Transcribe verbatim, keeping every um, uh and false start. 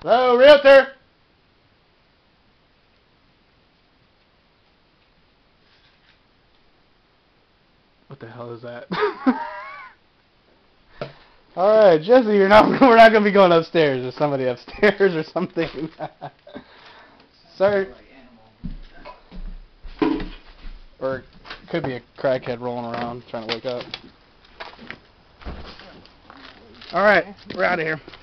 Hello, realtor. What the hell is that? Alright, Jesse, you're not, we're not going to be going upstairs. There's somebody upstairs or something. Sir. Or it could be a crackhead rolling around trying to wake up. Alright, we're out of here.